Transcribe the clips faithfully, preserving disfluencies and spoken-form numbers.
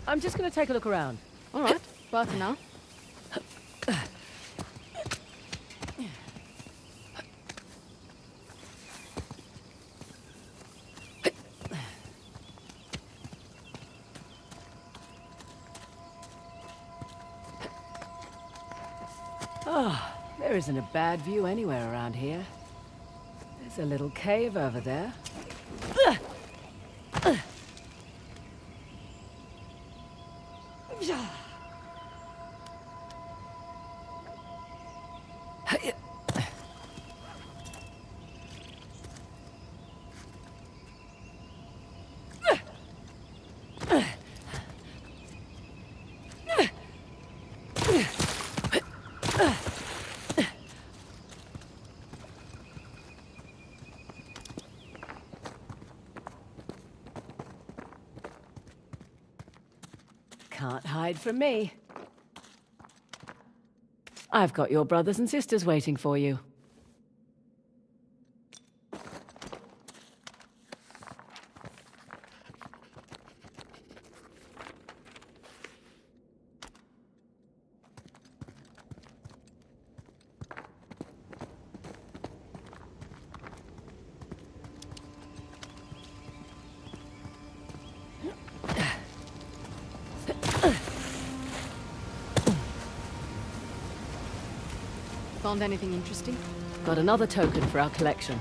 I'm just gonna take a look around. All right, bye for now. Oh, there isn't a bad view anywhere around here. There's a little cave over there. Can't hide from me. I've got your brothers and sisters waiting for you. Found anything interesting? Got another token for our collection.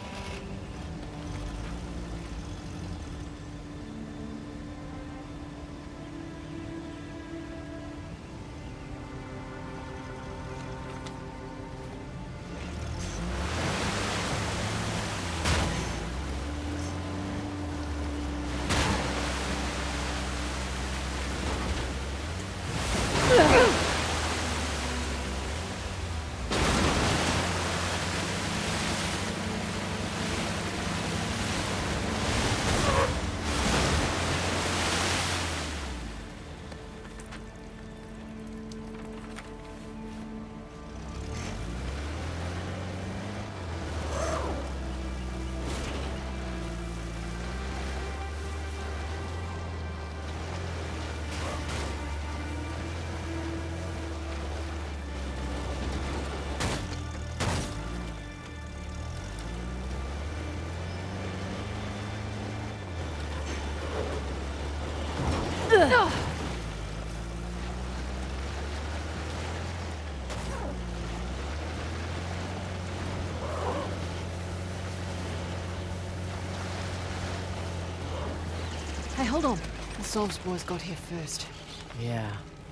Hey, hold on. The Soulsborne got here first. Yeah.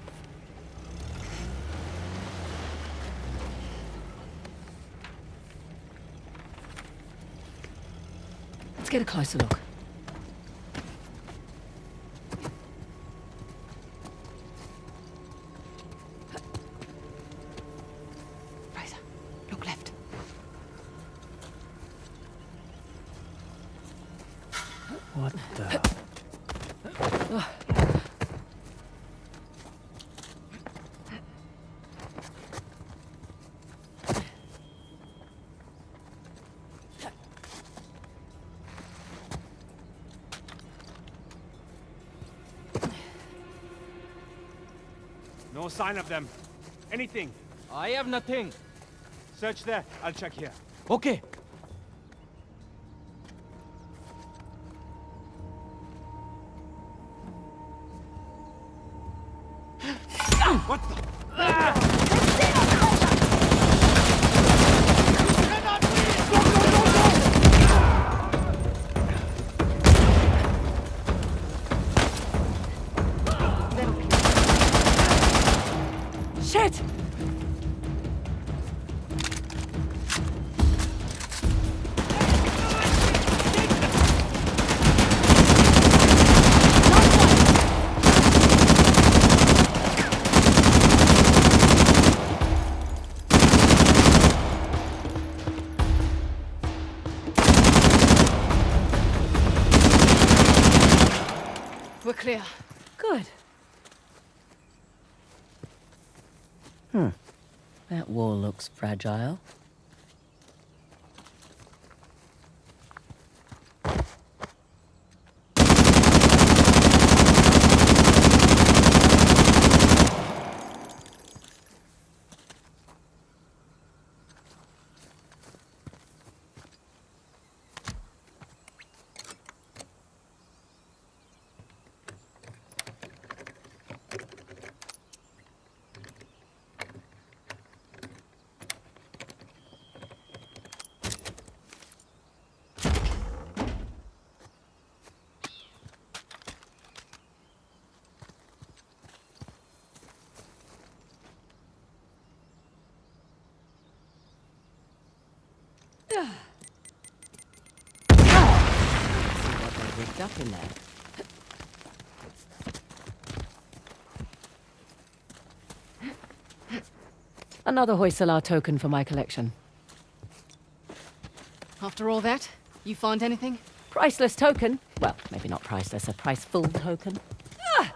Let's get a closer look. Fraser, look left. What the... No sign of them. Anything. I have nothing. Search there. I'll check here. Okay. What the? Shit! We're clear. Good. Hmm. That wall looks fragile. locked up in there. Another Hoysala token for my collection. After all that, you find anything? Priceless token? Well, maybe not priceless, a price-full token. Ah!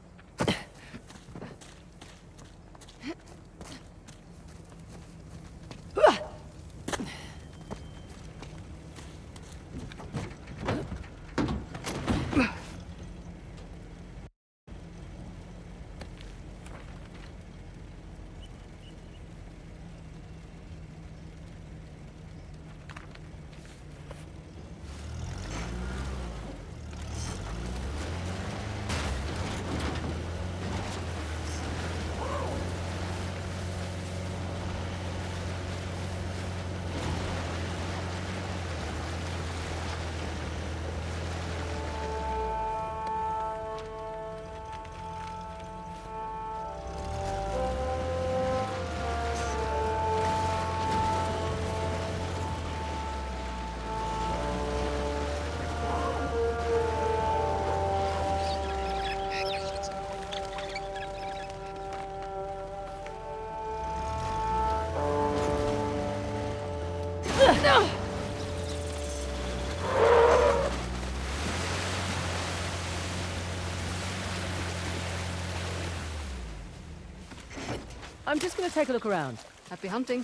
I'm just gonna take a look around. Happy hunting.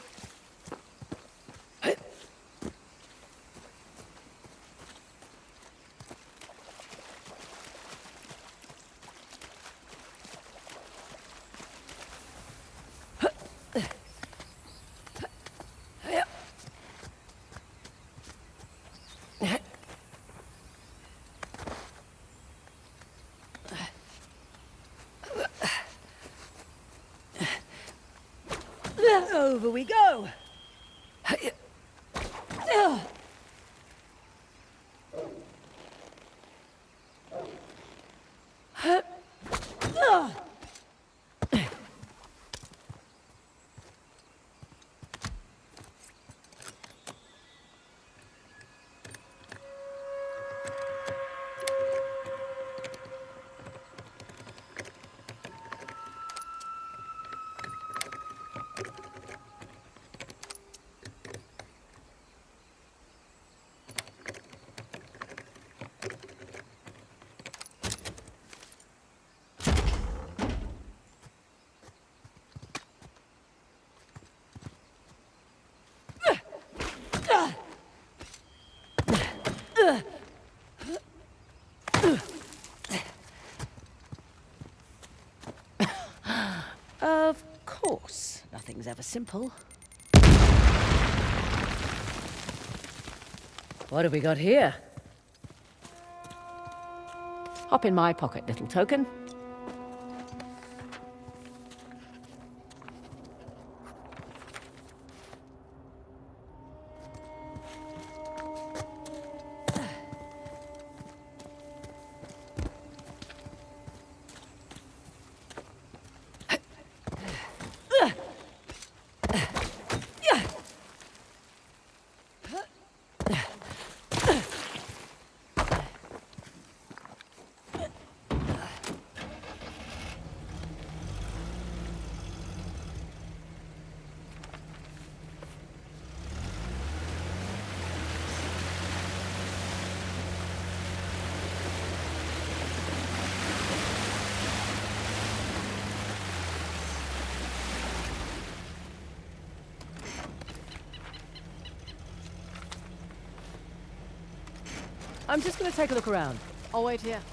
Over we go! Of course, nothing's ever simple. What have we got here? Hop in my pocket, little token. I'm just gonna take a look around. I'll wait here.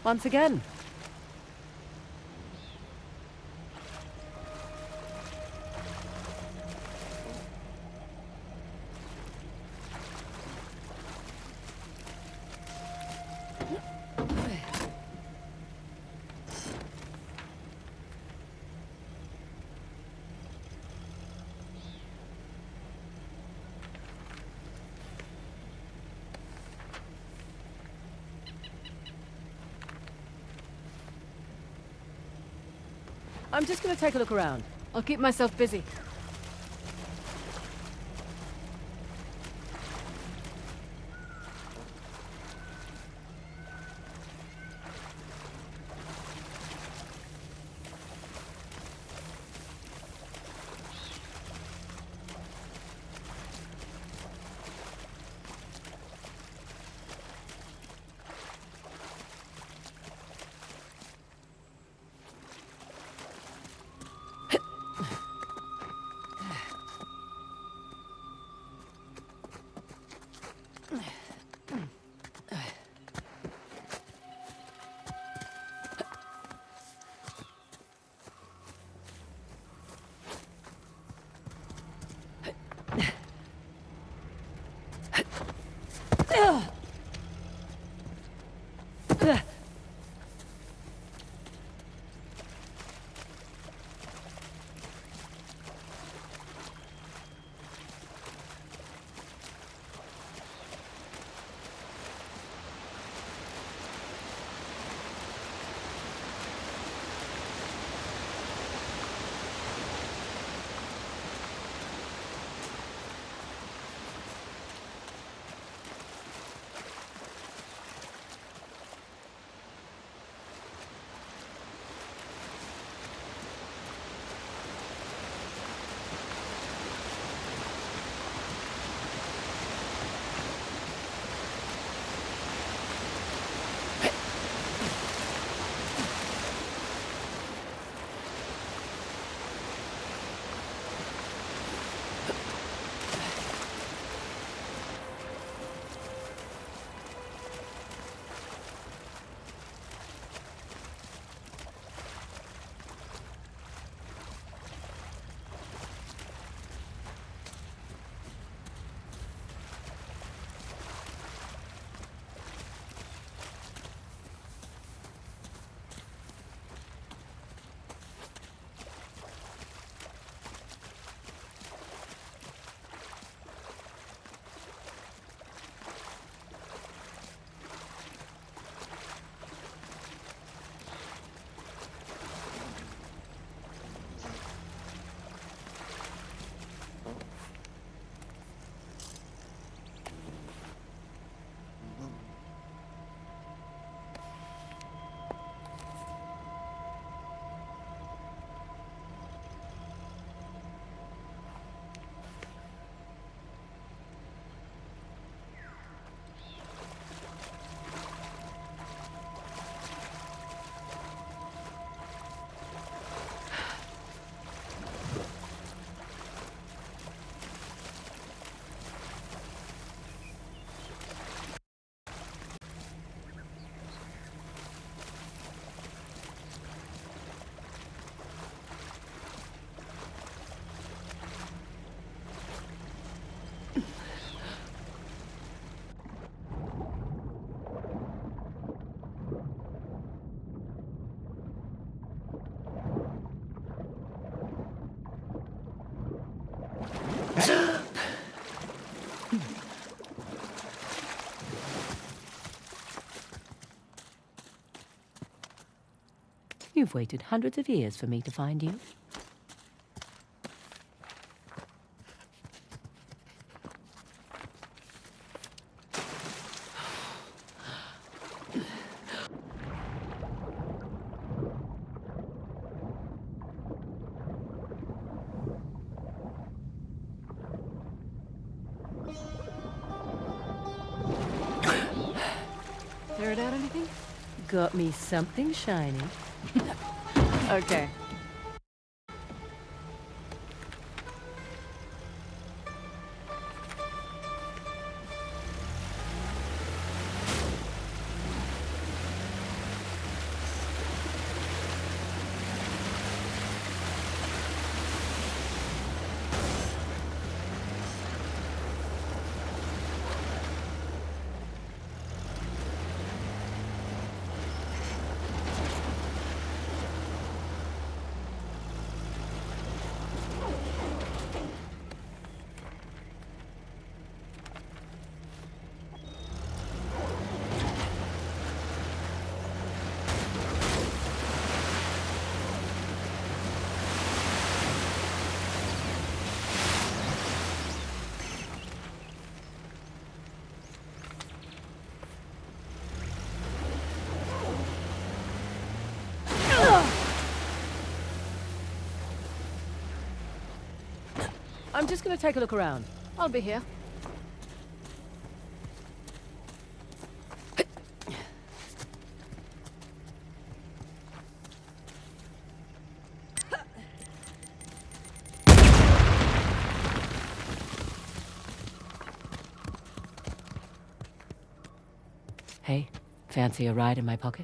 once again. I'm just gonna take a look around. I'll keep myself busy. You've waited hundreds of years for me to find you. Ferret out anything? Got me something shiny. Okay. I'm just gonna take a look around. I'll be here. Hey, fancy a ride in my pocket?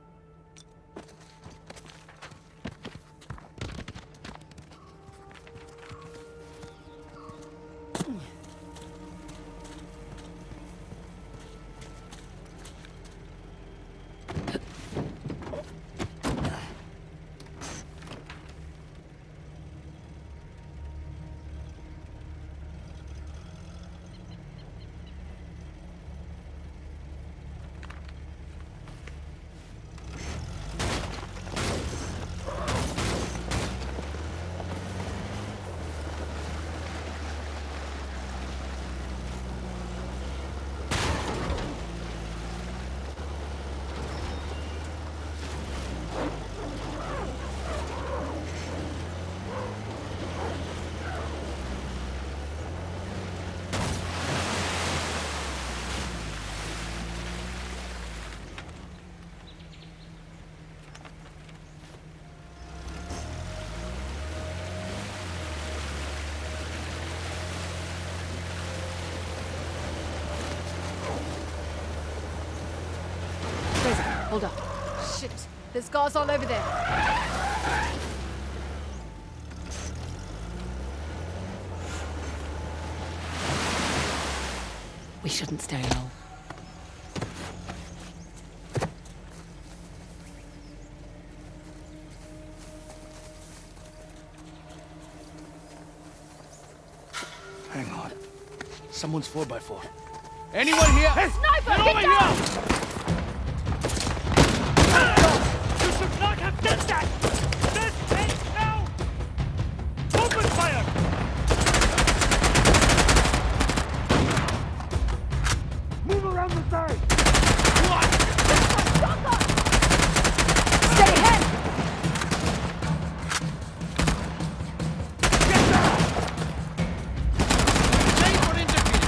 Hold up. Shit. There's guards all over there. We shouldn't stay long. Hang on. Someone's four by four. Anyone here? Hey! Sniper! Get Get over down! here! You should not have done that! This ain't now! Open fire! Move around the side! What? Stay ahead! Get down! Chain for interfere.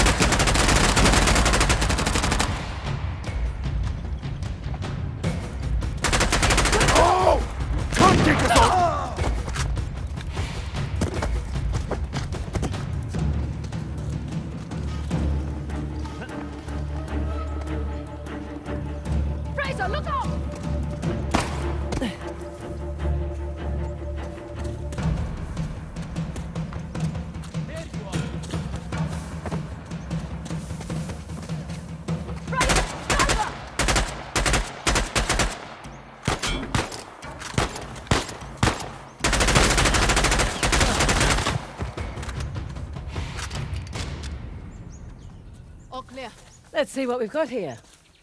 Oh! Can't take us all! Fraser, look out! Fraser, sniper! All clear. Let's see what we've got here.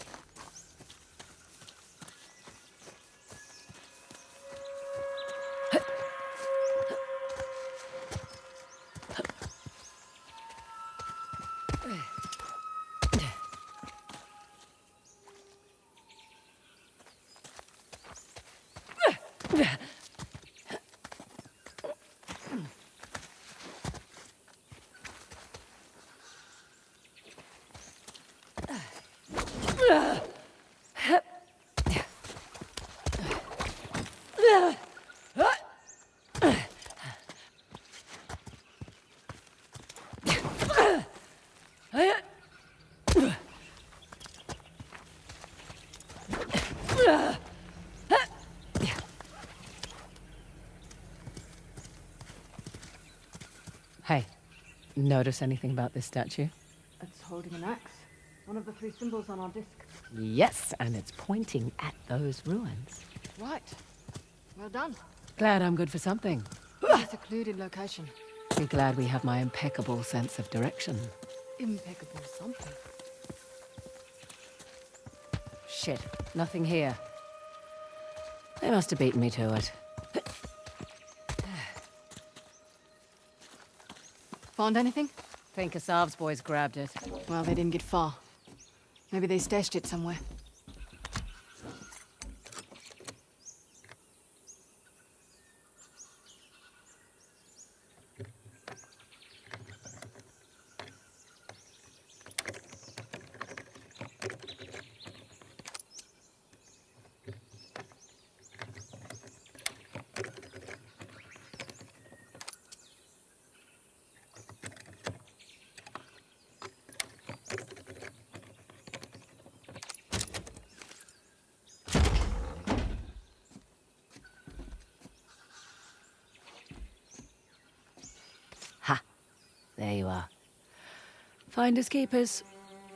Hey, notice anything about this statue? It's holding an axe. One of the three symbols on our disc. Yes, and it's pointing at those ruins. Right. Well done. Glad I'm good for something. A secluded location. Be glad we have my impeccable sense of direction. Impeccable something. Shit, nothing here. They must have beaten me to it. Found anything? Think Asav's boys grabbed it. Well, they didn't get far. Maybe they stashed it somewhere. There you are. Finders keepers.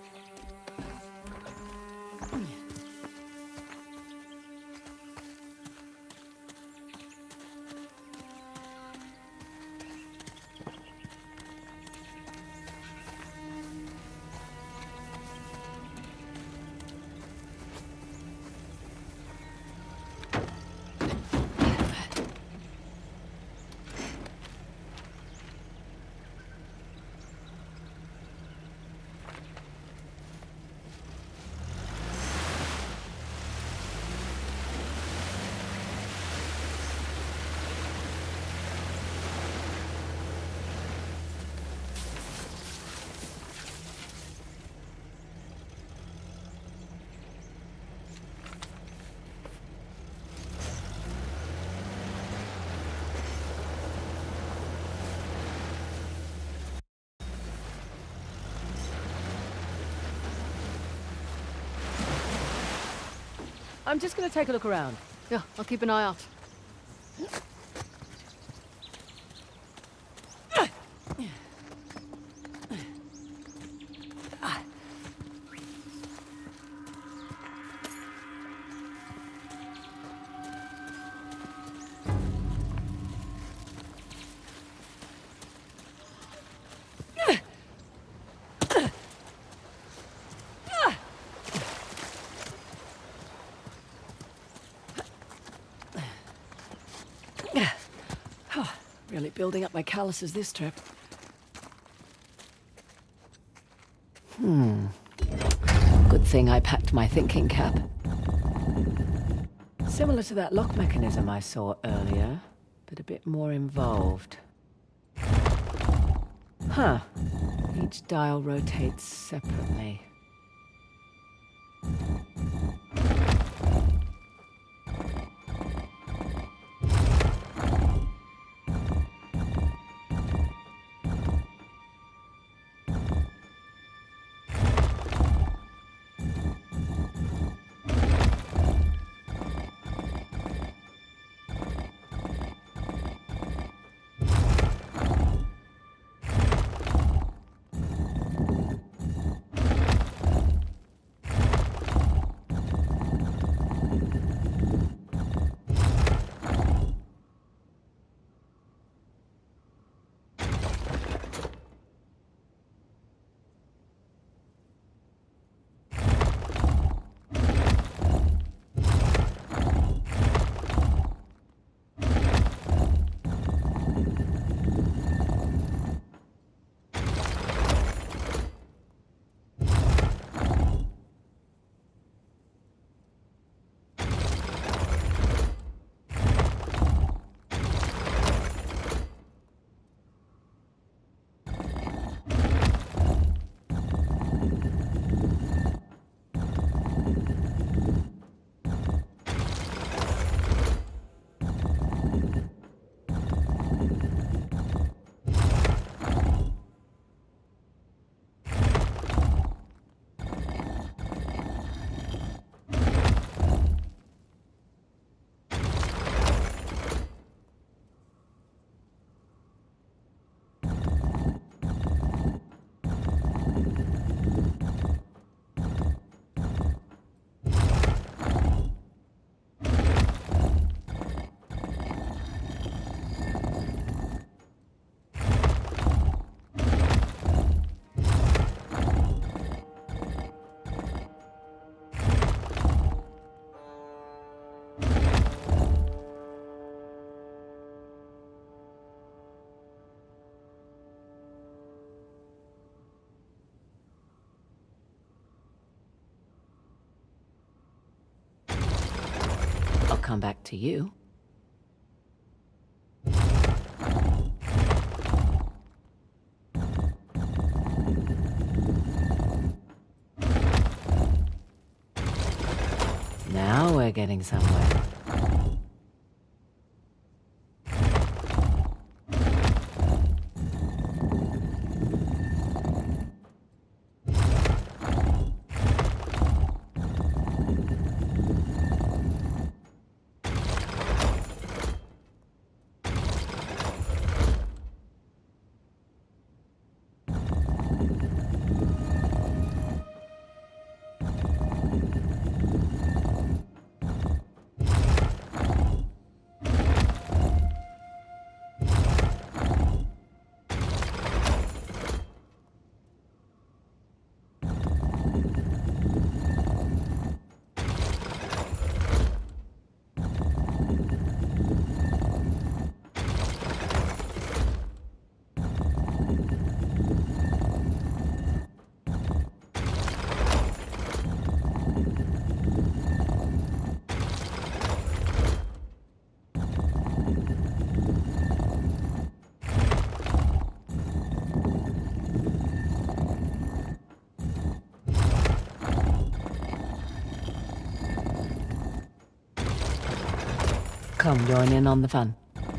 I'm just gonna take a look around. Yeah, I'll keep an eye out. Really building up my calluses this trip. Hmm. Good thing I packed my thinking cap. Similar to that lock mechanism I saw earlier, but a bit more involved. Huh. Each dial rotates separately. Come back to you. Now we're getting somewhere. Come join in on the fun.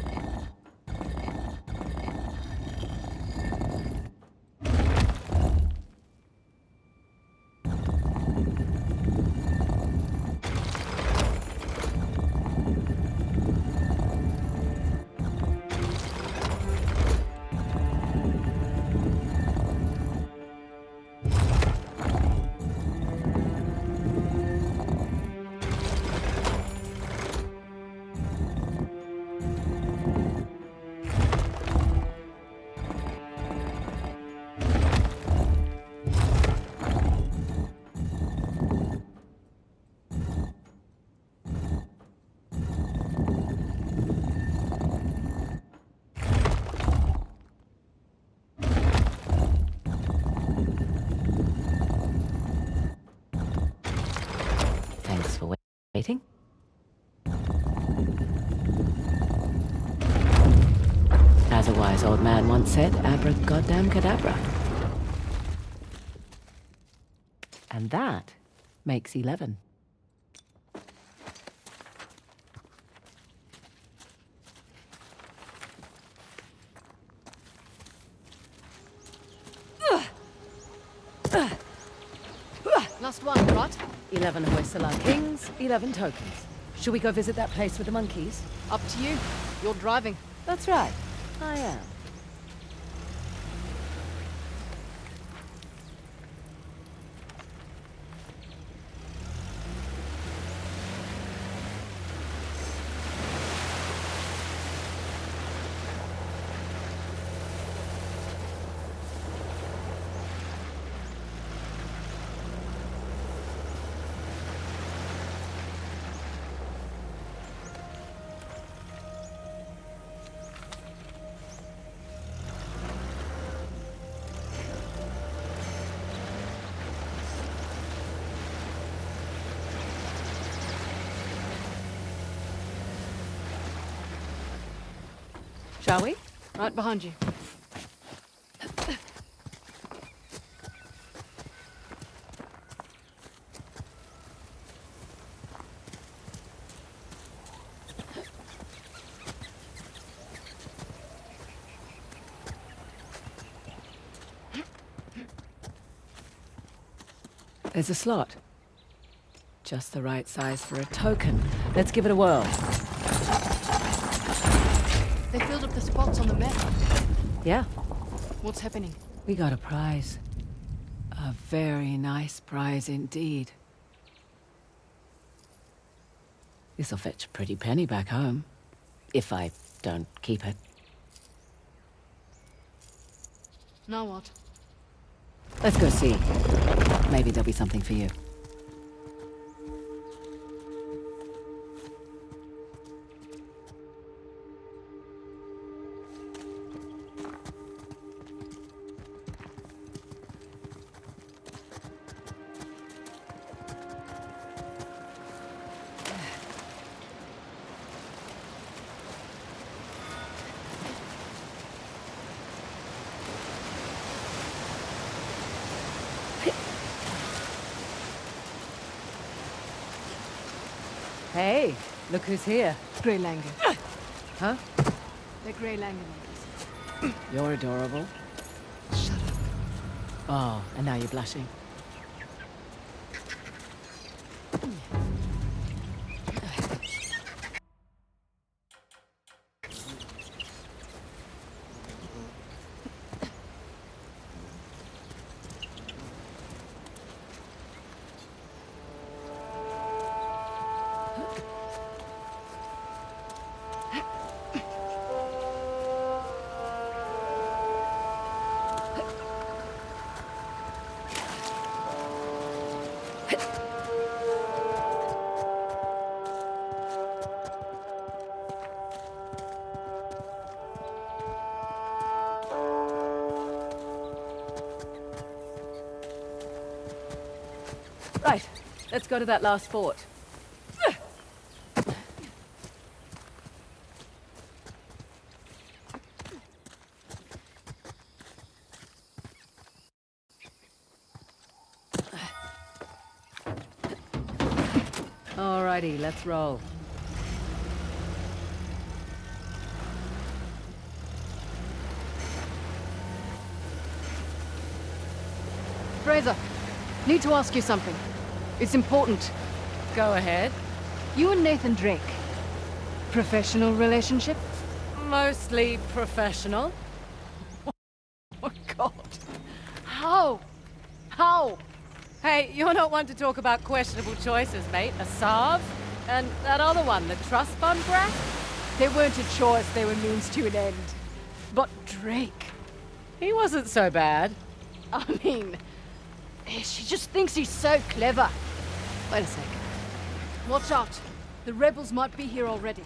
Thanks for waiting. As a wise old man once said, abra goddamn cadabra. And that makes eleven. Last one, right? Eleven Hoysala kings, eleven tokens. Should we go visit that place with the monkeys? Up to you. You're driving. That's right. I am. Shall we? Right behind you. There's a slot. Just the right size for a token. Let's give it a whirl. They filled up the spots on the map. Yeah, What's happening? we got a prize. A very nice prize indeed. This'll fetch a pretty penny back home. If I don't keep it. Now what? Let's go see. Maybe there'll be something for you. Hey, look who's here. Grey Langan. Huh? They're Grey Langan. You're adorable. Shut up. Oh, and now you're blushing. Right, let's go to that last fort. Alrighty, let's roll. Fraser, need to ask you something. It's important. Go ahead. You and Nathan Drake. Professional relationship? Mostly professional. Oh, God. How? How? Hey, you're not one to talk about questionable choices, mate. A Sav? And that other one, the trust fund brat? They weren't a choice, they were means to an end. But Drake... He wasn't so bad. I mean... She just thinks he's so clever. Wait a sec. Watch out. The rebels might be here already.